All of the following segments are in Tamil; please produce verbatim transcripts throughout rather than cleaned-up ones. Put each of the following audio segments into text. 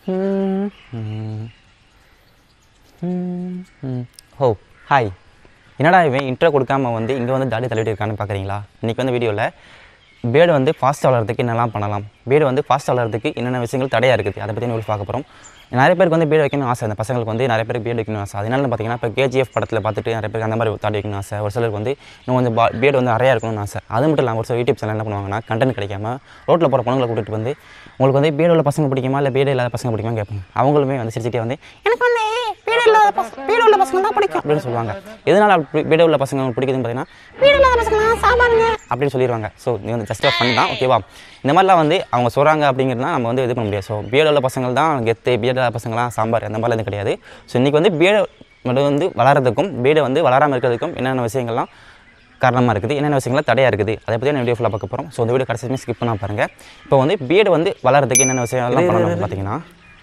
ஓ ஹாய், என்னடா இவன் இன்ட்ரோ கொடுக்காம வந்து இங்கே வந்து தாடி தள்ளிட்டு இருக்கான்னு பார்க்குறீங்களா? இன்றைக்கி வந்து வீடியோவில் பேர்டு வந்து ஃபாஸ்ட் வளர்கிறதுக்கு என்னெல்லாம் பண்ணலாம், பேர்டு வந்து ஃபாஸ்ட் வளர்கிறதுக்கு என்னென்ன விஷயங்கள் தடையாக இருக்குது, அதை பற்றி நம்ம பார்க்க போகிறோம். நிறைய பேருக்கு வந்து பேர்டு வைக்கணும்னு ஆசை, அந்த பசங்களுக்கு வந்து நிறைய பேருக்கு பேர்டு வைக்கணும்னு ஆசை. அதனால பார்த்தீங்கன்னா இப்போ கேஜிஎஃப் படத்தில் பார்த்துட்டு நிறைய பேருக்கு அந்த மாதிரி தாடி வைக்கணும்னு ஆசை. ஒரு சிலருக்கு வந்து இன்னும் கொஞ்சம் பா பேர்டு வந்து நிறையா இருக்கணும்னு ஆசை. அது மட்டும் இல்லாமல் ஒரு சில யூடியூப் சேனல் என்ன பண்ணுவாங்கன்னா, கண்டென்ட் கிடைக்காம ரோட்டில் போகிற பொண்ணுங்களை கூட்டிகிட்டு வந்து உங்களுக்கு வந்து பேர்டு உள்ள பசங்க பிடிக்குமா இல்லை பேர்டு இல்லாத பசங்க பிடிக்குமா கேட்பாங்க. அவங்களுமே வந்து சிரிச்சிட்டே வந்து எனக்கு வந்து பேர்டு இல்லாத பேர்டு உள்ள பசங்க தான் பிடிக்கும் அப்படின்னு சொல்லுவாங்க. எதனால் பேர்டு உள்ள பசங்க பிடிக்குதுன்னு பார்த்தீங்கன்னா, பேர்டு இல்லாத பசங்க சாப்பாடுங்க அப்படின்னு சொல்லிடுவாங்க. ஸோ நீ வந்து ஜஸ்ட் பண்ணி தான் ஓகேவா. இந்த மாதிரிலாம் வந்து அவங்க சொல்கிறாங்க அப்படிங்கிறதுனா நம்ம வந்து இது பண்ண முடியாது. ஸோ பேர்டு உள்ள பசங்கள் தான் கெத்து, பேர்டு இல்லாத பசங்களாம் சாம்பார், அந்த மாதிரிலாம் எதுவும் கிடையாது. ஸோ இன்றைக்கி வந்து பேர்டு வந்து வளர்கிறதுக்கும் பேர்டு வந்து வளராமல் இருக்கிறதுக்கும் என்னென்ன விஷயங்கள்லாம் காரணமாக இருக்குது, என்னென்ன விஷயங்கள்லாம் தடையாக இருக்குது, அதை பற்றி நான் வீடியோ ஃபுல்லாக பார்க்க போகிறோம். ஸோ இந்த வீடியோ கடைசியுமே ஸ்கிப் பண்ணால் பாருங்கள். இப்போ வந்து பேர்டு வந்து வளர்கிறதுக்கு என்னென்ன விஷயங்கள்லாம் பண்ணணும் பார்த்தீங்கன்னா,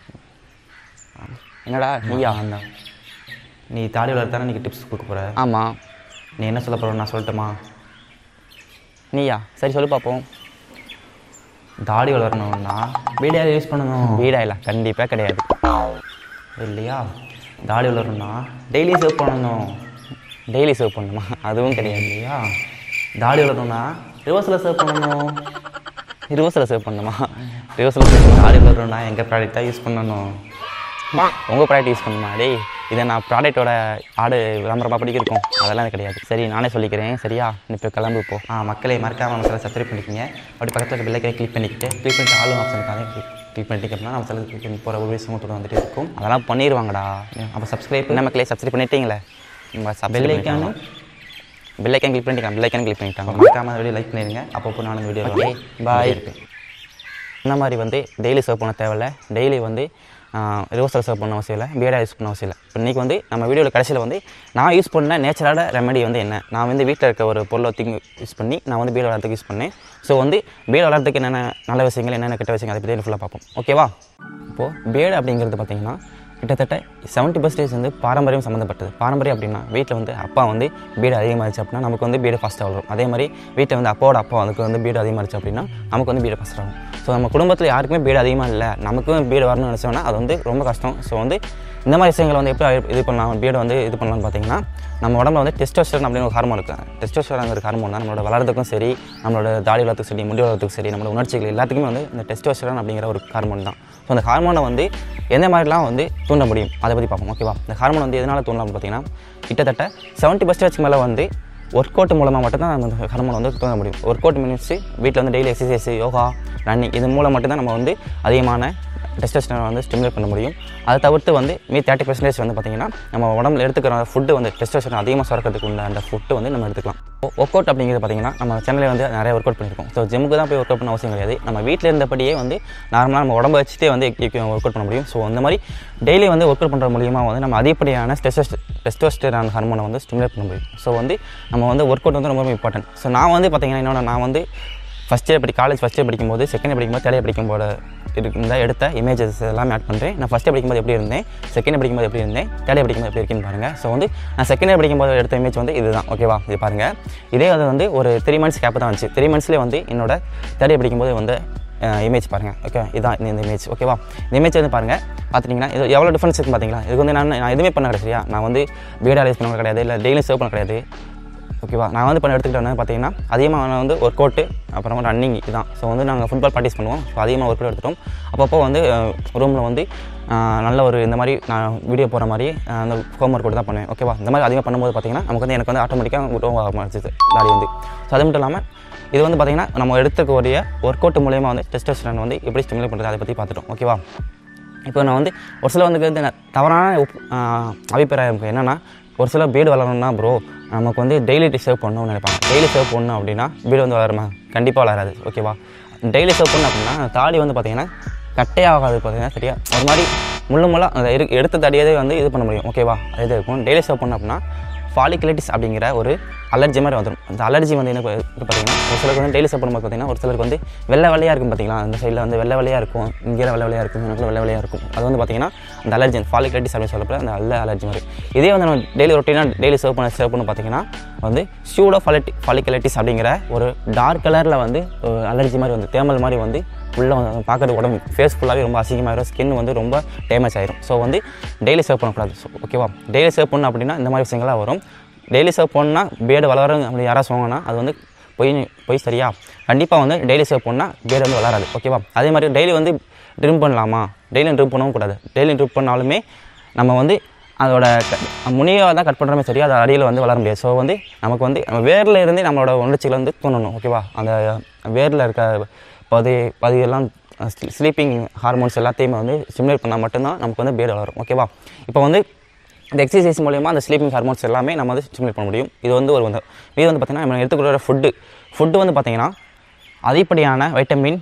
என்னடா நீயா அந்த நீ தாடி வளர்த்தானே நீ டிப்ஸ் கொடுக்க போகிற? ஆமாம். நீ என்ன சொல்ல போகிற நான் சொல்லட்டுமா? நீயா சரி சொல்லி பார்ப்போம். தாடி வளரணும்னா பீடாயில் யூஸ் பண்ணணும். பீடாயில் கண்டிப்பாக கிடையாது இல்லையா? தாடி வளரணும்னா டெய்லி சேவ் பண்ணணும். டெய்லி சேவ் பண்ணணுமா? அதுவும் கிடையாது இல்லையா? தாடி வளரணும்னா ரிவர்ஸில் சேவ் பண்ணணும். ரிவர்ஸில் சேவ் பண்ணணுமா? ரிவர்ஸில் சேவ் பண்ணணும். தாடி வளரணும்னா எங்கள் ப்ராடக்டாக யூஸ் பண்ணணும். உங்கள் ப்ராடக்ட் யூஸ் பண்ணணுமா? டேய் இதை நான் ப்ராடக்டோட ஆடு விளம்பரமாக படிக்கிருக்கோம், அதெல்லாம் கிடையாது. சரி நானே சொல்லிக்கிறேன் சரியா? இப்போ கிளம்பு போ. ஆ மக்களை மறக்காமல் நம்ம சில சப்ஸ்கிரைப் பண்ணிக்கிங்க. அப்படி பக்கத்தில் பெல்லைக்கே கிளிக் பண்ணிக்கிட்டு கிளிக் பண்ணிட்டு ஆளும் ஆப்ஷனுக்காக கிளிக் பண்ணிட்டு அப்படின்னா நம்ம சில கிளிக் பண்ணி போகிற ஒரு விஷயத்தோடு வந்துட்டு இருக்கும். அதெல்லாம் பண்ணிடுவாங்கடா. அப்போ சப்ஸ்கிரைப் பண்ணி மக்களே சப்ஸ்கிரைப் பண்ணிட்டீங்களே, நம்ம பெல்லைக்கானும் பெல்லைக்கான் கிளிக் பண்ணிட்டாங்க. பெல்லைக்கான் கிளிக் பண்ணிட்டாங்க. மறக்காமல் வீடியோ லைக் பண்ணிடுங்க. அப்பப்போ நான் வீடியோ ஓகே பாய் இருக்குது. இந்த மாதிரி வந்து டெய்லி சர்வ் பண்ண தேவையில்லை. டெய்லி வந்து ரிவர்ஸில் சர்வ் பண்ண அவசியம் இல்லை, பேடாக யூஸ் பண்ண அவசியம் இல்லை. இப்போ இன்றைக்கி வந்து நம்ம வீடியோவில் கடைசியில் வந்து நான் யூஸ் பண்ண நேச்சுரலான ரெமெடி வந்து என்ன, நான் வந்து வீட்டில் இருக்க ஒரு பொருளை தூக்கி யூஸ் பண்ணி நான் வந்து பேடு வளர்த்துக்கு யூஸ் பண்ணேன். ஸோ வந்து பேடு வளர்த்துக்கு என்னென்ன நல்ல விஷயங்கள் என்னென்ன கெட்ட விஷயங்கள் அதை பற்றி ஃபுல்லாக பார்ப்போம் ஓகேவா. இப்போது பேடு அப்படிங்கிறது பார்த்திங்கன்னா கிட்டத்தட்ட செவன்ட்டி பர்சன்டேஜ் வந்து பாரம்பரியம் சம்மந்தப்பட்டது. பாரம்பரியம் அப்படின்னா வீட்டில் வந்து அப்பா வந்து பீடு அதிகமாகிடுச்சு அப்படின்னா நமக்கு வந்து பீடு ஃபாஸ்ட்டாக வளரும். அதே மாதிரி வீட்டில் வந்து அப்பாவோட அப்பா அதுக்கு வந்து பீடு அதிகமாகிடுச்சு அப்படின்னா நமக்கு வந்து பீடு ஃபாஸ்ட்டாக ஆகும். ஸோ நம்ம குடும்பத்தில் யாருக்குமே பீடு அதிகமாக இல்லை, நமக்கும் பீடு வரணும்னு நினச்சோன்னா அது வந்து ரொம்ப கஷ்டம். ஸோ வந்து இந்த மாதிரி விஷயங்களை வந்து எப்படி இது பண்ணலாம், பீடு வந்து இது பண்ணலாம்னு பார்த்தீங்கன்னா, நம்ம உடம்புல வந்து டெஸ்டோஸ்டெரான் அப்படின்னு ஒரு ஹார்மோன் இருக்குது. டெஸ்டோஸ்டெரான் ஹார்மோன் தான் நம்மளோட வளர்றதுக்கும் சரி, நம்மளோட தாடி வளர்த்துக்கும் சரி, முடி வளர்றதுக்கும் சரி, நம்மளோட உணர்ச்சிகள் எல்லாத்துக்குமே வந்து இந்த டெஸ்டோஸ்டெரான் அப்படிங்கிற ஒரு ஹார்மோன் தான். ஸோ அந்த ஹார்மோனை வந்து எந்த மாதிரிலாம் வந்து தூண்ட முடியும் அதை பற்றி பார்ப்போம் ஓகேவா. இந்த ஹார்மோன் வந்து எதனால் தூண்டலாம்னு பார்த்தீங்கன்னா, கிட்டத்தட்ட செவன்ட்டி பர்சன்டேஜ் மேலே வந்து ஒர்க் அவுட் மூலமாக மட்டும்தான் அந்த ஹார்மோன் வந்து தூண்ட முடியும். ஒர்க் அவுட் மீன்ஸ் வீட்டில் வந்து டெய்லி எக்ஸசைஸ், யோகா, ரன்னிங் இது மூலம் மட்டும்தான் நம்ம வந்து அதிகமான டெஸ்டோஸ்டெரான் வந்து ஸ்டிமுலேட் பண்ண முடியும். அதை தவிர்த்து வந்து மீ தேர்ட்டி பர்சன்டேஜ் வந்து பார்த்திங்கன்னா நம்ம உடம்புல எடுத்துக்கிற ஃபுட்டு வந்து டெஸ்டோஸ்டெரான் அதிகமாக சுரக்கிறதுக்கு உள்ள அந்த ஃபுட்டு வந்து நம்ம எடுத்துக்கலாம். ஒர்க் அவுட் அப்படிங்கிறது பார்த்திங்கன்னா நம்ம சேனலில் வந்து நிறைய ஒர்க் அவுட் பண்ணியிருக்கோம். ஸோ ஜிம்முக்கு தான் போய் ஒர்க் அவுட் பண்ண அவசியம் கிடையாது. நம்ம வீட்டில் இருந்தபடியே வந்து நார்மலாக நம்ம உடம்பை வச்சுட்டே வந்து ஒர்க் அவுட் பண்ண முடியும். ஸோ அந்த மாதிரி டெய்லி வந்து ஒர்க் அவுட் பண்ணுற மூலியமாக வந்து நம்ம அதிகப்படியான டெஸ்டோஸ்ட் டெஸ்டோஸ்டெரான் ஹார்மோனை வந்து ஸ்டிமுலேட் பண்ண முடியும். ஸோ வந்து நம்ம வந்து ஒர்க் அவுட் வந்து ரொம்ப ரொம்ப இம்பார்ட்டன்ட். ஸோ நான் வந்து பார்த்திங்கன்னா என்னோட நான் வந்து ஃபஸ்ட் இயர் படி காலேஜ் ஃபஸ்ட் இயர் படிக்கும்போது, செகண்ட் இயர் படிக்கும்போது, தேர்ட் இயர் படிக்கும்போது இருந்த எடுத்த இமேஜஸ் எல்லாமே ஆட் பண்ணுறேன். நான் ஃபஸ்ட் இயர் படிக்கும்போது எப்படி இருந்தேன், செகண்ட் இயர் படிக்கும்போது எப்படி இருந்தேன், தேர்ட் இயர் படிக்கும்போது எப்படி இருக்குன்னு பாருங்கள். ஸோ வந்து நான் செகண்ட் இயர் படிக்கும்போது எடுத்த இமேஜ் வந்து இதுதான் ஓகேவா. இது பாருங்கள். இதே அது வந்து ஒரு த்ரீ மந்த்ஸ் கேப் தான் வந்துச்சு. த்ரீ மந்த்ஸ்லேயே வந்து என்னோட தேர்ட் இயர் படிக்கும்போது வந்து இமேஜ் பாருங்கள் ஓகே. இதுதான் இந்த இமேஜ் ஓகேவா. இந்த இமேஜ் வந்து பாருங்கள். பார்த்துட்டிங்கன்னா இது எவ்வளோ டிஃப்ரென்ஸ் இருக்குது பார்த்தீங்களா. இதுக்கு வந்து நான் நான் எதுவுமே பண்ண கிடையாது சரியா. நான் வந்து பீடா யூஸ் பண்ண கிடையாது, இல்லை டெய்லி சேவ் பண்ண கிடையாது ஓகேவா. நான் வந்து பண்ண எடுத்துக்கிட்டேன் பார்த்தீங்கன்னா அதிகமாக நான் வந்து ஒர்க் அவுட்டு அப்புறமா ரன்னிங் இதுதான். ஸோ வந்து நாங்கள் ஃபுட்பால் ப்ராக்டிஸ் பண்ணுவோம். ஸோ அதிகமாக ஒர்க் அவுட் எடுத்துட்டோம். அப்பப்போ வந்து ரூமில் வந்து நல்ல ஒரு இந்த மாதிரி நான் வீடியோ போகிற மாதிரி அந்த ஹோம் ஒர்க் அவுட் தான் பண்ணுவேன் ஓகேவா. இந்த மாதிரி அதிகமாக பண்ணும்போது பார்த்திங்கன்னா நமக்கு வந்து எனக்கு வந்து ஆட்டோமேட்டிக்காக உருவம் ஆரம்பிச்சிது தாடி வந்து. ஸோ அது மட்டும் இல்லாமல் இது வந்து பார்த்திங்கன்னா நம்ம எடுத்துக்கூடிய ஒர்க் அவுட் மூலயமா வந்து டெஸ்டோஸ்டெரான் வந்து எப்படி ஸ்டிமுலேட் பண்ணுறது அதை பற்றி பார்த்துட்டோம் ஓகேவா. இப்போ நான் வந்து ஒரு சில வந்து தவறான அபிப்பிராயம் என்னென்னா, ஒரு சில பீடு வளரணும்னா ப்ரோ நமக்கு வந்து டெய்லி சேவ் பண்ணணும்னு நினைப்பாங்க. டெய்லி சேவ் பண்ணணும் அப்படின்னா பீடு வந்து வளருமா? கண்டிப்பாக வளராது ஓகேவா. டெய்லி சேவ் பண்ணணும் அப்படின்னா தாடி வந்து பார்த்திங்கன்னா கட்டையாகாது பார்த்திங்கன்னா சரியா. ஒரு மாதிரி முள்ளு முள்ளாக அந்த எடுத்த தாடியதே வந்து இது பண்ண முடியும் ஓகேவா. இது இருக்கும். டெய்லி சேவ் பண்ணணும் அப்படின்னா ஃபாலிகுலைட்டிஸ் அப்படிங்கிற ஒரு அலர்ஜி மாதிரி வந்துடும். அந்த அலர்ஜி வந்து என்ன பார்த்தீங்கன்னா ஒரு சிலருக்கு வந்து டெய்லி சாப்பிடும்போது பார்த்தீங்கன்னா ஒரு சிலருக்கு வந்து வெள்ளை வெள்ளையாக இருக்கும். பார்த்தீங்களா அந்த சைடில் வந்து வெள்ளை வெள்ளையாக இருக்கும், இங்கே வெள்ளை வெள்ளையாக இருக்கும், எனக்கு வெள்ளை வெள்ளையாக இருக்கும். அது வந்து பார்த்தீங்கன்னா அந்த அலர்ஜி ஃபாலிகலைட்டிஸ் அப்படின்னு சொல்லப்போ அந்த அல்ல அலர்ஜி மாதிரி. இதே வந்து நம்ம டெய்லி ரொட்டீனாக டெய்லி சர்வ் பண்ண சர்வ் பண்ண பார்த்தீங்கன்னா வந்து சூடோ ஃபாலிட்டி ஃபாலிகலைட்டிஸ் அப்படிங்கிற ஒரு டார்க் கலரில் வந்து அலர்ஜி மாதிரி வந்து தேமல் மாதிரி வந்து உள்ளே வந்து பார்க்குறது உடம்பு ஃபேஸ் ஃபுல்லாகவே ரொம்ப அசிங்கமாகிடும், ஸ்கின் வந்து ரொம்ப டேமேஜ் ஆயிரும். ஸோ வந்து டெய்லி சர்வ் பண்ணக்கூடாது. ஸோ ஓகேவா, டெய்லி சர்வ் பண்ணணும் அப்படின்னா இந்த மாதிரி விஷயங்கள்லாம் வரும். டெய்லி சர்வ் பண்ணால் பேடு வளரும் அப்படி யாராவது சொன்னாங்கன்னா அது வந்து பொய் பொய் சரியா. கண்டிப்பாக வந்து டெய்லி சர்வ் பண்ணால் பேடு வந்து வளராது. ஓகேவா, அதே மாதிரி டெய்லி வந்து ட்ரிம் பண்ணலாமா, டெய்லியும் ட்ரிம் பண்ணவும் கூடாது. டெய்லியும் ட்ரிம் பண்ணாலுமே நம்ம வந்து அதோட முனியை தான் கட் பண்ணுறமே சரியா, அது அடியில் வந்து வளர முடியாது. ஸோ வந்து நமக்கு வந்து நம்ம வேரில் இருந்தே நம்மளோட உணர்ச்சிகளை வந்து தூண்டணும். ஓகேவா, அந்த வேரில் இருக்க பதி பதியெல்லாம் ஸ்லீப்பிங் ஹார்மோன்ஸ் எல்லாத்தையுமே வந்து ஸ்டிமுலேட் பண்ணால் மட்டும்தான் நமக்கு வந்து பேடு வளரும். ஓகேவா, இப்போ வந்து இந்த எக்ஸசைஸ் மூலமா அந்த ஸ்லீப்பிங் ஹார்மோன்ஸ் எல்லாமே நம்ம வந்து ஸ்டிமுலேட் பண்ண முடியும். இது வந்து ஒரு வந்து இது வந்து பார்த்திங்கன்னா நம்ம எடுத்துக்கிற ஃபுட்டு ஃபுட்டு வந்து பார்த்திங்கன்னா அதிகப்படியான வைட்டமின்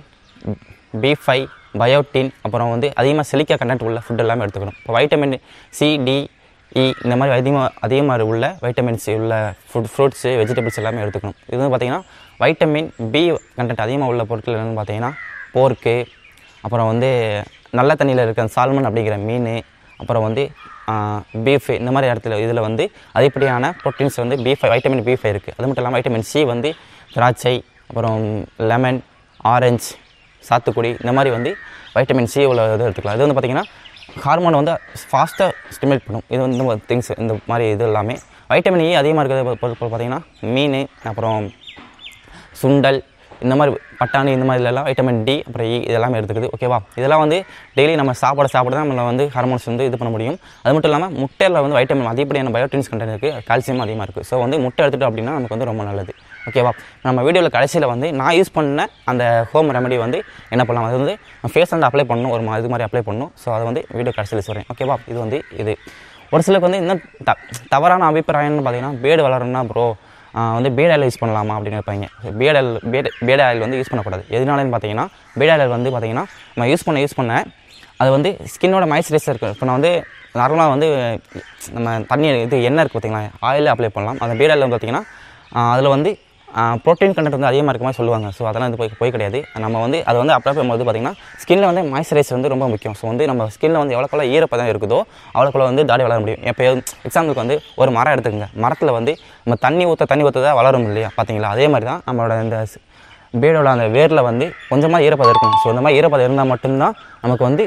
பி ஃபைவ் பயோட்டின் அப்புறம் வந்து அதிகமாக சிலிக்கா கண்டென்ட் உள்ள ஃபுட் எல்லாமே எடுத்துக்கணும். இப்போ வைட்டமின் சி டி இ இந்த மாதிரி அதிகமாக அதிகமாக உள்ள வைட்டமின் சி உள்ள ஃபுட் ஃப்ரூட்ஸு வெஜிடபிள்ஸ் எல்லாமே எடுத்துக்கணும். இது வந்து பார்த்திங்கன்னா வைட்டமின் பி கண்டென்ட் அதிகமாக உள்ள பொருட்கள் என்னென்னு பார்த்தீங்கன்னா போர்க்கு, அப்புறம் வந்து நல்ல தண்ணியில் இருக்க சால்மன் அப்படிங்கிற மீன், அப்புறம் வந்து பீஃப் இந்த மாதிரி இடத்துல இதில் வந்து அதிகப்படியான ப்ரோட்டீன்ஸ் வந்து B five vitamin B five இருக்குது. அது மட்டும் இல்லாமல் வைட்டமின் சி வந்து திராட்சை, அப்புறம் லெமன், ஆரஞ்சு, சாத்துக்குடி இந்த மாதிரி வந்து வைட்டமின் சி உள்ள இது எடுத்துக்கலாம். இது வந்து பார்த்திங்கன்னா ஹார்மோனை வந்து ஃபாஸ்ட்டாக ஸ்டிமுலேட் பண்ணும். இது வந்து இந்த திங்ஸ் இந்த மாதிரி இது எல்லாமே வைட்டமின் இ அதிகமாக இருக்கிறது பொருட்கள் பார்த்திங்கன்னா மீன், அப்புறம் சுண்டல், இந்த மாதிரி பட்டாணி இந்த மாதிரிலாம் வைட்டமின் டி அப்புறம் இ இதெல்லாமே எடுத்துக்குது. ஓகேவா, இதெல்லாம் வந்து டெய்லி நம்ம சாப்பிட சாப்பிட தான் நம்மளை வந்து ஹார்மோன்ஸ் வந்து இது பண்ண முடியும். அது மட்டும் இல்லாமல் முட்டையில் வந்து வைட்டமின் அதிகப்படியான பயோட்டின்ஸ் கண்டென்ட் இருக்குது, கால்சியம் அதிகமாக இருக்குது. ஸோ வந்து முட்டை எடுத்துகிட்டோம் அப்படின்னா நமக்கு வந்து ரொம்ப நல்லது. ஓகேவா, நம்ம வீடியோவில் கடைசியில் வந்து நான் யூஸ் பண்ண அந்த ஹோம் ரெமெடி வந்து என்ன பண்ணலாம், அது வந்து ஃபேஸ் வந்து அப்ளை பண்ணணும், ஒரு இது மாதிரி அப்ளை பண்ணணும். ஸோ அதை வந்து வீடியோ கடைசியில் சொல்கிறேன். ஓகேவா, இது வந்து இது ஒரு சிலருக்கு வந்து இன்னும் த தவறான அபிப்பிராயம்னு பார்த்தீங்கன்னா பேடு வளரணும்னா ப்ரோ வந்து பேட் ஆயில் யூஸ் பண்ணலாமா அப்படின்னு இருப்பாங்க. Beard oil beard beard oil வந்து யூஸ் பண்ணக்கூடாது. எதனாலன்னு பார்த்தீங்கன்னா பேட் ஆயில் வந்து பார்த்திங்கன்னா நம்ம யூஸ் பண்ண யூஸ் பண்ண அது வந்து ஸ்கின்னோட மாய்ஸ்சரைசர் இருக்குது. இப்போ நான் வந்து நார்மலாக வந்து நம்ம தண்ணி இது எண்ணெய் இருக்குது பார்த்திங்களா, ஆயிலே அப்ளை பண்ணலாம். அந்த பேட் ஆயில் வந்து பார்த்திங்கன்னா அதில் வந்து ப்ரோட்டீன் கண்டென்ட் வந்து அதிகமாக இருக்க மாதிரி சொல்லுவாங்க. ஸோ அதெல்லாம் இது போய் போய் கிடையாது. நம்ம வந்து அதை வந்து அப்ளை பண்ணும்போது பார்த்திங்கன்னா ஸ்கின்னில் வந்து மாய்ஸ்சரைசர் வந்து ரொம்ப முக்கியம். ஸோ வந்து நம்ம ஸ்கின்னில் வந்து எவ்வளோக்குள்ள ஈரப்பதம் இருக்குதோ அவ்வளோக்குள்ள வந்து தாடி வளர முடியும். இப்போ எக்ஸாம்பிளுக்கு வந்து ஒரு மரம் எடுத்துக்கங்க, மரத்தில் வந்து நம்ம தண்ணி ஊற்ற தண்ணி ஊற்ற தான் வளரும் இல்லையா, பார்த்தீங்களா, அதே மாதிரி தான் நம்மளோட இந்த பேடோட அந்த வேரில் வந்து கொஞ்சமாக ஈரப்பதம் இருக்கும். ஸோ இந்த மாதிரி ஈரப்பதம் இருந்தால் மட்டும்தான் நமக்கு வந்து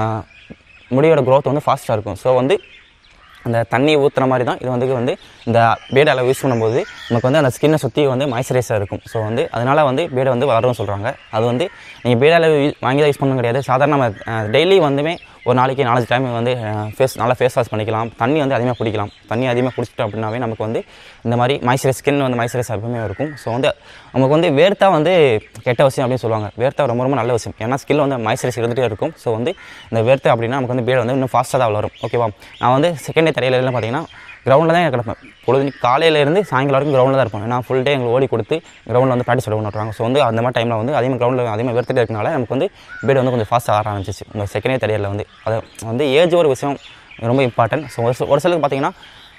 முடியோட க்ரோத் வந்து ஃபாஸ்ட்டாக இருக்கும். ஸோ வந்து அந்த தண்ணி ஊற்றுற மாதிரி தான் இது வந்து வந்து இந்த பேட் ஆயில் யூஸ் பண்ணும்போது நமக்கு வந்து அந்த ஸ்கின்னை சுற்றி வந்து மாய்ஸ்சரைஸாக இருக்கும். ஸோ வந்து அதனால் வந்து பேடை வந்து வளரும்னு சொல்கிறாங்க. அது வந்து நீங்கள் பேட் ஆயில் வாங்கி தான் யூஸ் பண்ண கிடையாது. சாதாரண நம்ம டெய்லி வந்துமே ஒரு நாளைக்கு நாலஞ்சு டைம் வந்து ஃபேஸ் நல்லா ஃபேஸ் வாஷ் பண்ணிக்கலாம். தண்ணி வந்து அதிகமாக குடிக்கலாம். தண்ணி அதிகமாக குடிச்சிட்டோம் அப்படின்னாவே நமக்கு வந்து இந்த மாதிரி மாய்ஸ்சரைஸ் ஸ்கின் வந்து மாய்ஸ்சரைஸ் எப்பவுமே இருக்கும். ஸோ வந்து நமக்கு வந்து வேர்த்தா வந்து கெட்ட விஷயம் அப்படின்னு சொல்லுவாங்க. வேர்த்தா ரொம்ப ரொம்ப நல்ல விஷயம். ஏன்னா ஸ்கில் வந்து மாய்ஸ்சரைஸ் இருந்துகிட்டே இருக்கும். ஸோ வந்து இந்த வேர்த்தா அப்படின்னா நமக்கு வந்து பேட் வந்து இன்னும் ஃபாஸ்ட்டாக தான் வளரும். ஓகேவா, நான் வந்து செகண்ட் டே தரையிலலாம் பார்த்தீங்கன்னா கிரவுண்டில் தான் கிடப்பேன். பொழுது காலையிலேருந்து சாயங்காலம் வரைக்கும் கிரவுண்டில் தான் இருப்போம். ஏன்னா ஃபுல் டே எங்களுக்கு ஓடி கொடுத்து கிரவுண்டில் வந்து ப்ராக்டிஸ் எடுக்க விட்டுறாங்க. ஸோ வந்து அந்த மாதிரி டைமில் வந்து அதிகமாக கிரவுண்டில் அதிகமாக வெறுத்துட்டு இருக்கனால நமக்கு வந்து பேட் வந்து கொஞ்சம் ஃபாஸ்ட்டாக ஆர ஆரம்பிச்சிச்சு. இந்த செகண்ட் டே தரையில் வந்து அதை வந்து ஏஜ் ஒரு விஷயம் ரொம்ப இம்பார்ட்டன்ட். ஸோ ஒரு ஒரு சிலருக்கு பார்த்தீங்கன்னா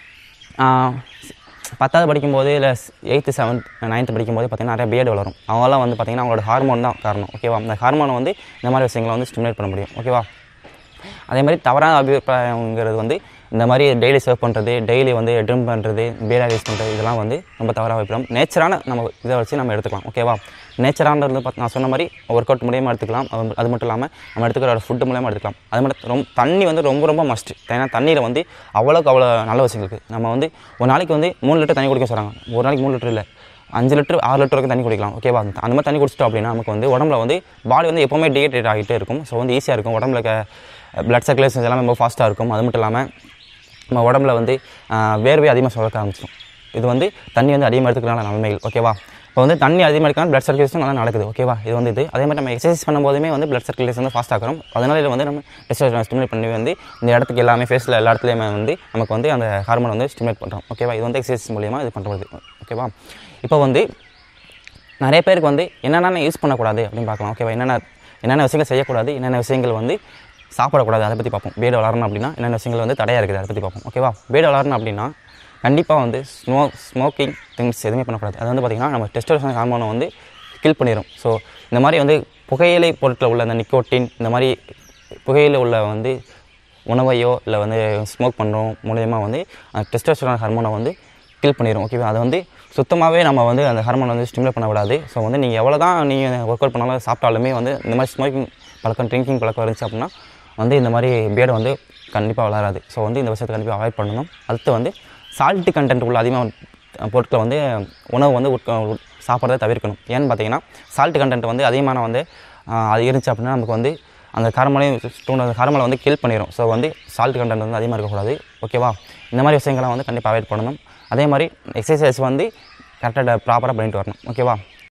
பத்தாவது படிக்கும்போது இல்லை எயித்து செவன்த் நைன்த்து படிக்கும்போது பார்த்திங்கன்னா நிறைய பேட் வளரும். அவங்களாம் வந்து பார்த்திங்கன்னா அவங்களோட ஹார்மோன் தான் காரணம். ஓகேவா, அந்த ஹார்மோனை வந்து இந்த மாதிரி விஷயங்களை வந்து ஸ்டிமுலேட் பண்ண முடியும். ஓகேவா, அதே மாதிரி தவறான அபிப்பிராயங்கிறது வந்து இந்த மாதிரி டெய்லி சர்வ் பண்ணுறது, டெய்லி வந்து ட்ரிம் பண்ணுறது, பேட் ஆயில் யூஸ் பண்ணுறது இதெல்லாம் வந்து ரொம்ப தவறாக அபிப்பிராயம். நேச்சரான நம்ம இதை வச்சு நம்ம எடுத்துக்கலாம். ஓகேவா, நேச்சரானது பார்த்து நான் சொன்ன மாதிரி ஒர்க் அவுட் மூலியமாக எடுத்துக்கலாம். அது மட்டும் இல்லாமல் நம்ம எடுத்துக்கிற ஃபுட்டு மூலியமாக எடுத்துக்கலாம். அது மட்டும் ரொம்ப தண்ணி வந்து ரொம்ப ரொம்ப மஸ்ட். ஏன்னா தண்ணியில் வந்து அவ்வளோக்கு அவ்வளோ நல்ல விஷயம் இருக்குது. நம்ம வந்து ஒரு நாளைக்கு வந்து மூணு லிட்டர் தண்ணி குடிக்க சொல்கிறாங்க. ஒரு நாளைக்கு மூணு லிட்டர் இல்லை, அஞ்சு லிட்டர் ஆறு லிட்டர் வரைக்கும் தண்ணி குடிக்கலாம். ஓகேவா, அந்த மாதிரி தண்ணி குடிச்சிட்டோம் அப்படின்னா நமக்கு வந்து உடம்புல வந்து பாடி வந்து எப்போவுமே டீஹைட்ரேட் ஆகிட்டே இருக்கும். ஸோ வந்து ஈஸியாக இருக்கும். உடம்புல பிளட் சர்க்குலேஷன்ஸ் எல்லாமே ரொம்ப ஃபாஸ்ட்டாக இருக்கும். அது மட்டும் இல்லாமல் நம்ம உடம்புல வந்து வேர்வை அதிகமாக சுரக்க ஆரம்பிச்சிடும். இது வந்து தண்ணி வந்து அதிகமாக எடுத்துக்கிறனால நன்மைகள். ஓகேவா, இப்போ வந்து தண்ணி அதிகமாக எடுக்கலாம், பிளட் சர்க்குலேஷன் நல்லா நடக்குது. ஓகேவா, இது வந்து இது அதே மாதிரி நம்ம எக்ஸசைஸ் பண்ணும்போதுமே வந்து பிளட் சர்க்குலேஷன் வந்து ஃபாஸ்ட் ஆகிறோம். அதனால இதில் வந்து நம்ம டெஸ்டோஸ்டெரான் ஸ்டிமுலேட் பண்ணி வந்து இந்த இடத்துக்கு எல்லாமே ஃபேஸில் எல்லா இடத்துலையுமே வந்து நமக்கு வந்து அந்த ஹார்மோன் வந்து ஸ்டிமுலேட் பண்ணுறோம். ஓகேவா, இது வந்து எக்ஸசைஸ் மூலியமாக இது பண்ணுறது. ஓகேவா, இப்போ வந்து நிறைய பேருக்கு வந்து என்னென்ன யூஸ் பண்ணக்கூடாது அப்படின்னு பார்க்கலாம். ஓகேவா, என்னென்ன என்னென்ன விஷயங்கள் செய்யக்கூடாது, என்னென்ன விஷயங்கள் வந்து சாப்பிடக்கூடாது, அதை பற்றி பார்ப்போம். பேடு வளரணும் அப்படின்னா என்னென்ன விஷயங்கள் வந்து தடையாக இருக்குது அதை பற்றி பார்ப்போம். ஓகேவா, பேடு வளரணும் அப்படின்னா கண்டிப்பாக வந்து ஸ்மோ ஸ்மோக்கிங் திங்ஸ் எதுவுமே பண்ணக்கூடாது. அது வந்து பார்த்திங்கன்னா நம்ம டெஸ்டோஸ்டெரான் ஹார்மோனை வந்து கில் பண்ணிடும். ஸோ இந்த மாதிரி வந்து புகையிலை பொருட்களில் உள்ள அந்த நிக்கோட்டின் இந்த மாதிரி புகையில உள்ள வந்து உணவையோ இல்லை வந்து ஸ்மோக் பண்ணுறோம் மூலயமா வந்து டெஸ்டோஸ்டெரான் ஹார்மோனை வந்து கில் பண்ணிடும். ஓகேவா? அதை வந்து சுத்தமாகவே நம்ம வந்து அந்த ஹார்மோனை வந்து ஸ்டிமுலேட் பண்ண விடாது. ஸோ வந்து நீங்கள் எவ்வளோ தான் நீங்கள் ஒர்க் அவுட் பண்ணாலும் சாப்பிட்டாலுமே வந்து இந்த மாதிரி ஸ்மோக்கிங் பழக்கம் ட்ரிங்கிங் பழக்கம் இருந்துச்சு அப்படின்னா வந்து இந்த மாதிரி பியர்டு வந்து கண்டிப்பாக வளராது. ஸோ வந்து இந்த விஷயத்தை கண்டிப்பாக அவாய்ட் பண்ணணும். அடுத்து வந்து சால்ட்டு கண்டென்ட் உள்ள அதிகமாக பொருட்களை வந்து உணவு வந்து உட்க சாப்பிட்றத தவிர்க்கணும். ஏன்னு பார்த்தீங்கன்னா சால்ட்டு கண்டென்ட் வந்து அதிகமான வந்து அது இருந்துச்சு அப்படின்னா நமக்கு வந்து அந்த காரமலையும் ஸ்டூன் காரமலை வந்து கில் பண்ணிடும். ஸோ வந்து சால்ட் கண்டென்ட் வந்து அதிகமாக இருக்கக்கூடாது. ஓகேவா? இந்த மாதிரி விஷயங்கள்லாம் வந்து கண்டிப்பாக அவாய்ட் பண்ணணும். அதே மாதிரி எக்ஸசைஸ் வந்து கரெக்டாக ப்ராப்பராக பண்ணிட்டு வரணும். ஓகேவா?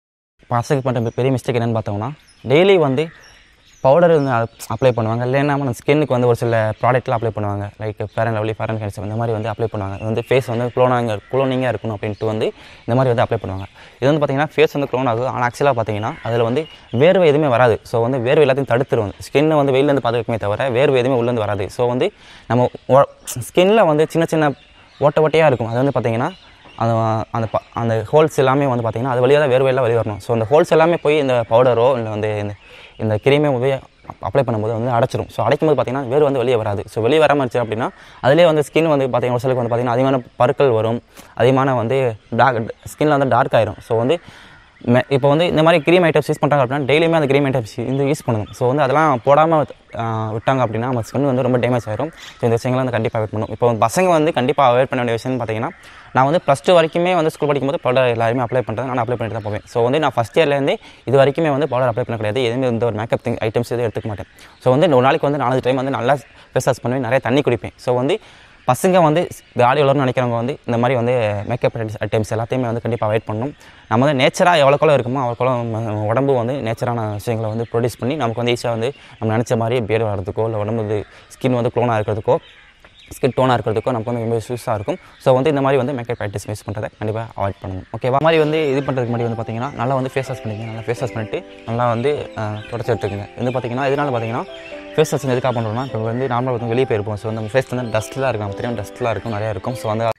பசங்க பண்ணுற பெரிய மிஸ்டேக் என்னென்னு பார்த்தோம்னா டெய்லி வந்து பவுடர் வந்து அப்ளை பண்ணுவாங்க. இல்லைன்னா நம்ம ஸ்கின்னுக்கு வந்து ஒரு சில ப்ராடக்ட்லாம் அப்ளை பண்ணுவாங்க. Like fair and lovely, fair and handsome இந்த மாதிரி வந்து அப்ளை பண்ணுவாங்க. இது வந்து ஃபேஸ் வந்து க்ளோனாக க்ளோனிங்காக இருக்கணும் அப்படின்ட்டு வந்து இந்த மாதிரி வந்து அப்ளை பண்ணுவாங்க. இது வந்து பார்த்திங்கன்னா ஃபேஸ் வந்து க்ளோன் ஆகுது. ஆனால் ஆக்சுவலாக பார்த்தீங்கன்னா அதில் வந்து வேர்வை எதுவுமே வராது. ஸோ வந்து வேர்வை எல்லாத்தையும் தடுத்துரும். ஸ்கின்னை வந்து வெளிலேருந்து பாதுகாக்குமே தவிர வேர்வை எதுவுமே உள்ளேருந்து வராது. ஸோ வந்து நம்ம ஸ்கின்னில் வந்து சின்ன சின்ன ஓட்ட ஓட்டையாக இருக்கும். அது வந்து பார்த்திங்கன்னா அந்த அந்த ப அந்த ஹோல்ஸ் எல்லாமே வந்து பார்த்திங்கன்னா அது வழியாக தான் வேர்வையெல்லாம் வெளியே வரணும். ஸோ அந்த ஹோல்ஸ் எல்லாமே போய் இந்த பவுடரோ இல்லை வந்து இந்த இந்த கிரீமே போய் அப்ளை பண்ணும்போது வந்து அடைச்சிரும். ஸோ அடைக்கும்போது பார்த்திங்கன்னா வேறு வந்து வெளியே வராது. ஸோ வெளியே வராமல் இருந்துச்சு அப்படின்னா அதிலே வந்து ஸ்கின் வந்து பார்த்திங்கன்னா ஒரு சிலருக்கு வந்து பார்த்திங்கன்னா அதிகமான பருக்கள் வரும். அதிகமான வந்து டார்க் ஸ்கின்னில் வந்து டார்க் ஆயிரும். ஸோ வந்து இப்போ வந்து இந்த மாதிரி க்ரீம் ஐட்டம்ஸ் யூஸ் பண்ணுறாங்க அப்படின்னா டெய்லியுமே அந்த க்ரீம் ஐட்டம்ஸ் வந்து யூஸ் பண்ணணும். ஸோ வந்து அதெல்லாம் போடாமல் விட்டாங்க அப்படின்னா நம்ம ஸ்கின் வந்து ரொம்ப டேமேஜ் ஆயிரும். ஸோ இந்த விஷயங்களை வந்து கண்டிப்பாக அவாய்ட் பண்ணணும். இப்போ பசங்க வந்து கண்டிப்பாக அவாய்ட் பண்ண வேண்டிய விஷயம்னு பார்த்தீங்கன்னா நான் வந்து ப்ளஸ் டூ வரைக்குமே வந்து ஸ்கூல் படிக்கும்போது பவுடர் எல்லாருமே அப்ளை பண்ணுறது நான் அப்ளை பண்ணிட்டு தான் போவேன். ஸோ வந்து நான் ஃபஸ்ட் இயர்லேருந்து இது வரைக்குமே வந்து பவுடர் அப்ளை பண்ண கிடையாது. எதுவுமே இந்த ஒரு மேக்கப் திங் ஐட்டம்ஸ் எதுவும் எடுத்துக்க மாட்டேன். ஸோ வந்து ஒரு நாளைக்கு வந்து நாலஞ்சு டைம் வந்து நல்லா ஃபேஸ் வாஷ் பண்ணுவேன், நிறைய தண்ணி குடிப்பேன். ஸோ வந்து பசங்க வந்து தாடி வளரணும்னு நினைக்கிறவங்க வந்து இந்த மாதிரி வந்து மேக்கப் ஐட்டம்ஸ் எல்லாத்தையுமே வந்து கண்டிப்பாக அவாய்ட் பண்ணணும். நம்ம வந்து நேச்சராக எவ்வளோக்கெல்லாம் இருக்குமோ அவ்வளோக்கெல்லாம் உடம்பு வந்து நேச்சரான விஷயங்களை வந்து ப்ரொடியூஸ் பண்ணி நமக்கு வந்து ஈஸியாக வந்து நம்ம நினச்ச மாதிரி பியர்டு வர்றதுக்கோ இல்லை உடம்பு வந்து ஸ்கின் வந்து க்ளோனாக இருக்கிறதுக்கோ ஸ்கின் டோனாக இருக்கிறதுக்கோ நமக்கு வந்து ரொம்ப யூஸாக இருக்கும். ஸோ வந்து இந்த மாதிரி வந்து மேக்கப் ஐட்டம்ஸ் யூஸ் பண்ணுறதை கண்டிப்பாக அவாய்ட் பண்ணணும். ஓகேவா? மாதிரி வந்து இது பண்ணுறதுக்கு முன்னாடி வந்து பார்த்திங்கன்னா நல்லா வந்து ஃபேஸ் வாஷ் பண்ணிக்கங்க. நல்லா ஃபேஸ் வாஷ் பண்ணிவிட்டு நல்லா வந்து தொடச்சி எடுத்துக்கங்க. இது பார்த்திங்கன்னா இதனால் பார்த்திங்கன்னா ஃபேஸ் வாஷ் எதுக்காக பண்ணுறோம்னா இப்போ வந்து நார்மலாக வந்து வெளியே போயிருப்போம். ஸோ நம்ம ஃபேஸ் வந்து டஸ்ட்லாம் இருக்கும், நம்ம தெரியும் டஸ்ட்லாம் இருக்கும், நிறையா இருக்கும். ஸோ வந்து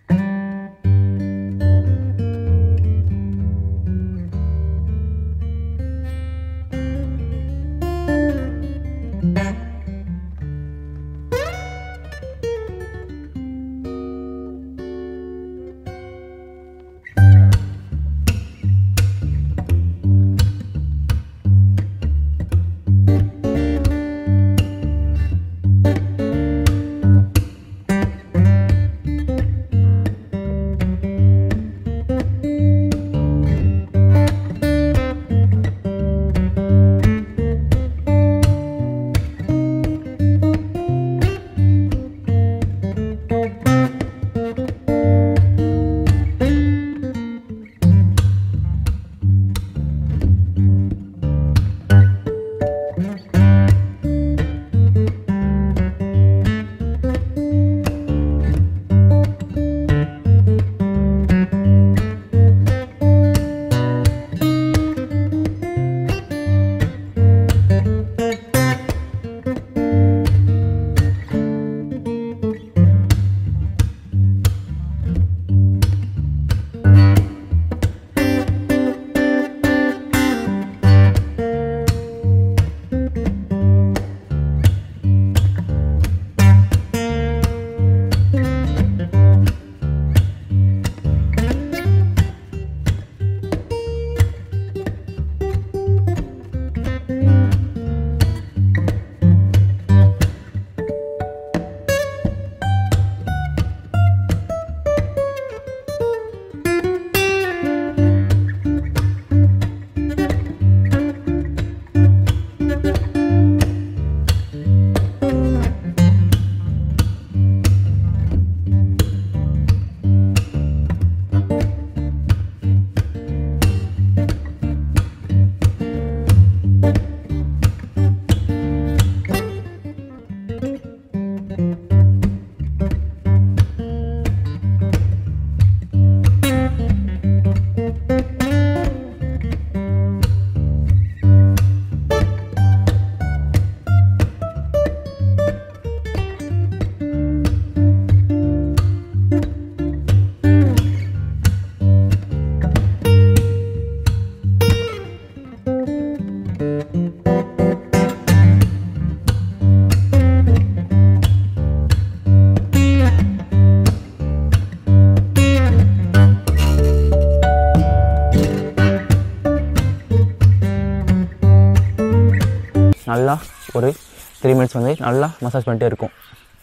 நல்லா ஒரு த்ரீ மினிட்ஸ் வந்து நல்லா மசாஜ் பண்ணிட்டே இருக்கும்.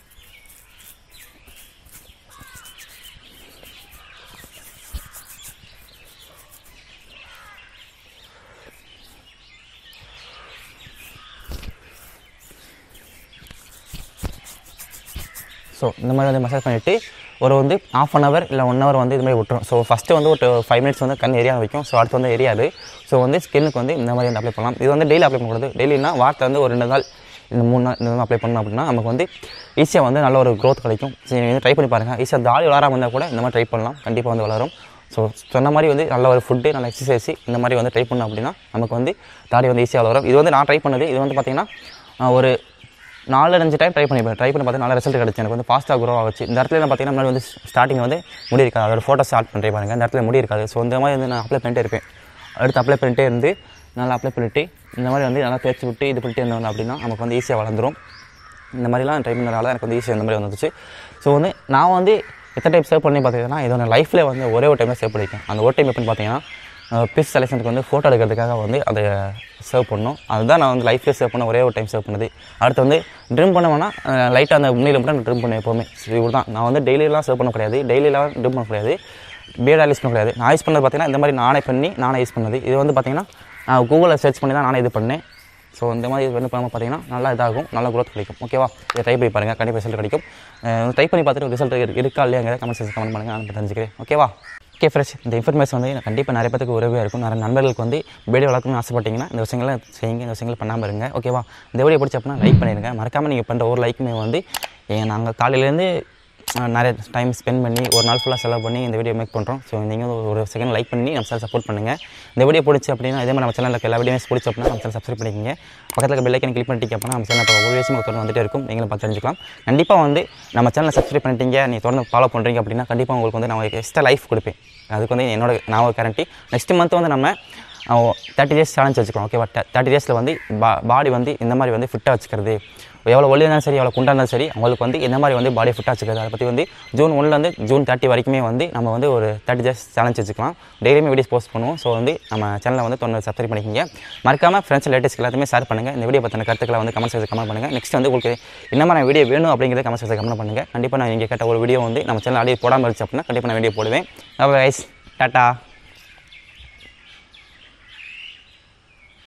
ஸோ இந்த மாதிரி வந்து மசாஜ் பண்ணிவிட்டு ஒரு வந்து ஆஃப் அன் ஹவர் இல்லை ஒன் ஹவர் வந்து இது மாதிரி விட்டுரும். ஸோ ஃபஸ்ட்டு வந்து ஒரு ஃபைவ் மினிட்ஸ் வந்து கண் எரியா வைக்கும். ஸோ அடுத்து வந்து எரியாது. ஸோ வந்து ஸ்கின்னுக்கு வந்து இந்த மாதிரி வந்து அப்ளை பண்ணலாம். இது வந்து டெய்லி அப்ளை பண்ணக்கூடாது. டெய்லினா வாரத்தை வந்து ஒரு ரெண்டு நாள் இந்த மூணு நாள் இந்த மாதிரி அப்ளை பண்ணணும் அப்படின்னா நமக்கு வந்து ஈஸியாக வந்து நல்ல ஒரு க்ரோத் கிடைக்கும். சரி நீங்கள் வந்து ட்ரை பண்ணி பாருங்கள். ஈஸியாக தாடி வளராமல் இருந்தால் கூட இந்த மாதிரி ட்ரை பண்ணலாம். கண்டிப்பாக வந்து வளரும். ஸோ சொன்ன மாதிரி வந்து நல்ல ஒரு ஃபுட்டு நல்ல எக்ஸசைஸ் இந்த மாதிரி வந்து ட்ரை பண்ணோம் அப்படின்னா நமக்கு வந்து தாடி வந்து ஈஸியாக வளரும். இது வந்து நான் ட்ரை பண்ணது. இது வந்து பார்த்திங்கன்னா ஒரு நாலு அஞ்சு டைம் ட்ரை பண்ணிப்பேன். ட்ரை பண்ணி பார்த்தா நல்ல ரிசல்ட் கிடச்சி. எனக்கு வந்து ஃபாஸ்ட்டாக க்ரோ ஆச்சு. இந்த இடத்துல என்ன பார்த்தீங்கன்னா முன்னாடி வந்து ஸ்டார்டிங் வந்து முடி இருக்காது. அதோட ஃபோட்டோஸ் ஸ்டார்ட் பண்ணுறேன் பாருங்கள். இந்த இடத்துல முடி இருக்காது. ஸோ இந்த மாதிரி வந்து நான் அப்ளை பண்ணிட்டே இருப்பேன். அடுத்து அப்ளை பண்ணிட்டே இருந்து நல்லா அப்ளை பண்ணிவிட்டு இந்த மாதிரி வந்து நல்லா தேய்ச்சி விட்டு இது பண்ணிட்டே இருந்தோம் அப்படின்னா நமக்கு வந்து ஈஸியாக வளர்ந்துடும். இந்த மாதிரிலாம் ட்ரை பண்ணனால எனக்கு வந்து ஈஸியாக இந்த மாதிரி வந்துச்சு. ஸோ வந்து நான் வந்து எத்தனை டைம் சேவ் பண்ணி பார்த்தீங்கன்னா இதோட லைஃப்பில் வந்து ஒரே ஒரு டைம் சேவ் பண்ணியிருக்கேன். அந்த ஒரு டைம் எப்படின்னு பார்த்தீங்கன்னா பிஸ் செலெக்ஷனுக்கு வந்து ஃபோட்டோ எடுக்கிறதுக்காக வந்து அதை சேவ் பண்ணணும். அதுதான் நான் வந்து லைஃப்லேயே சேவ் பண்ண ஒரே ஒரு டைம் சேவ் பண்ணது. அடுத்து வந்து ட்ரிம் பண்ணுவேன்னா லைட்டாக அந்த முன்னியில் மட்டும் நான் ட்ரிம் பண்ணேன் எப்போவுமே. இவ்வளோ தான். நான் வந்து டெய்லியெலாம் சேவ் பண்ண கிடையாது. டெய்லியெலாம் ட்ரிம் பண்ண கிடையாது. பியர்டால் யூஸ் பண்ண கிடையாது. நான் யூஸ் பண்ணது பார்த்தீங்கன்னா இந்த மாதிரி நானே பண்ணி நானே யூஸ் பண்ணது. இது வந்து பார்த்தீங்கன்னா நான் கூகுளில் சர்ச் பண்ணி தான் நானே இது பண்ணேன். ஸோ இந்த மாதிரி இது பண்ணி பார்த்தீங்கன்னா நல்லா இதாகும். நல்லா க்ரோத் கிடைக்கும். ஓகேவா? இதை ட்ரை பண்ணி பாருங்கள். கண்டிப்பாக ரிசல்ட் கிடைக்கும். ட்ரை பண்ணி பார்த்துட்டு ரிசல்ட் இருக்கா இல்லையாங்கிறத கமெண்ட் செக்ஷன் கமெண்ட் பண்ணுங்கள். நான் தெரிஞ்சுக்கிறேன். ஓகேவா? ஓகே ஃப்ரெண்ட்ஸ், இந்த இன்ஃபர்மேஷன் வந்து எனக்கு கண்டிப்பாக நிறைய பேருக்கு உதவியாக இருக்கும். நிறைய நண்பர்களுக்கு வந்து வீடியோ வளர்க்கணும்னு ஆசைப்பட்டீங்கன்னா இந்த விஷயங்களை செய்யுங்க. இந்த விஷயங்கள் பண்ணாமல் இருங்க. ஓகேவா? இந்த வீடியோ பிடிச்ச அப்படின்னா லைக் பண்ணிடுங்க. மறக்காமல் நீங்கள் பண்ணுற ஒரு லைக்குமே வந்து நாங்கள் காலையிலேருந்து நிறைய டைம் ஸ்பெண்ட் பண்ணி ஒரு நாள் ஃபுல்லாக செலவு பண்ணி இந்த வீடியோ மேக் பண்ணுறோம். ஸோ நீங்கள் ஒரு செகண்ட் லைக் பண்ணி நம்ம சேனல் சப்போர்ட் பண்ணுங்கள். இந்த வீடியோ பிடிச்சி அப்படின்னா இதே மாதிரி நம்ம சேனலில் எல்லா வீடியோஸ் பிடிச்சி அப்படின்னா நம்ம சேனல் சப்ஸ்கிரைப் பண்ணிக்கங்க. பக்கத்தில் இருக்க பெல் ஐக்கனை கிளிக் பண்ணிட்டீங்க அப்படின்னா நம்ம சேனல் இப்போ ஒரு விஷயம் தொடர்ந்து வந்துட்டே இருக்கும். நீங்களும் பார்த்து தெரிஞ்சுக்கலாம். கண்டிப்பாக வந்து நம்ம சேனலை சப்ஸ்கிரைப் பண்ணிட்டீங்க, நீ தொடர்ந்து ஃபாலோ பண்ணுறீங்க அப்படின்னா கண்டிப்பாக உங்களுக்கு வந்து நான் எக்ஸ்ட்ரா லைஃப் கொடுப்பேன். அதுக்கு வந்து என்னோட நான் ஒரு கேரண்டி. நெக்ஸ்ட் மந்த் வந்து நம்ம தேர்ட்டி டேஸ் சேலஞ்ச் வச்சுக்கலாம். ஓகேவா? தேர்ட்டி டேஸில் வந்து பா பாடி வந்து இந்த மாதிரி வந்து ஃபிட்டாக வச்சுக்கிறது, எவ்வளோ ஒல்லி இருந்தாலும் சரி எவ்வளோ குண்டாக இருந்தாலும் சரி அவங்களுக்கு வந்து இந்த மாதிரி வந்து பாடியை ஃபிட்டாக வச்சுக்கிறது, அதை பற்றி வந்து ஜூன் ஒன்லேருந்து ஜூன் தேர்ட்டி வரைக்குமே வந்து நம்ம வந்து ஒரு தேர்ட்டி டேஸ் சேலஞ்ச் வச்சுக்கலாம். டெய்லியுமே வீடியோஸ் போஸ்ட் பண்ணுவோம். ஸோ வந்து நம்ம சேனலை வந்து தொடர்ந்து சப்ஸ்கிரைப் பண்ணிக்கிங்க. மறக்காமல் ஃப்ரெண்ட்ஸ் ரிலேட்டிவ்ஸ்க்கு எல்லாத்தையுமே ஷேர் பண்ணுங்கள். இந்த வீடியோ பற்றின கருத்துக்களை வந்து கமெண்ட் செக்ஷன் கமெண்ட் பண்ணுங்கள். நெக்ஸ்ட் வந்து உங்களுக்கு என்ன மாதிரி வீடியோ வேணும் அப்படிங்கிறத கமெண்ட் செக்ஷன் கமெண்ட் பண்ணுங்கள். கண்டிப்பாக நான் இங்கே கேட்ட ஒரு வீடியோ வந்து நம்ம சேனல் ஆடியோ போடாமல் இருந்துச்சு அப்படின்னா கண்டிப்பாக நான் வீடியோ போடுவேன். Guys, tata.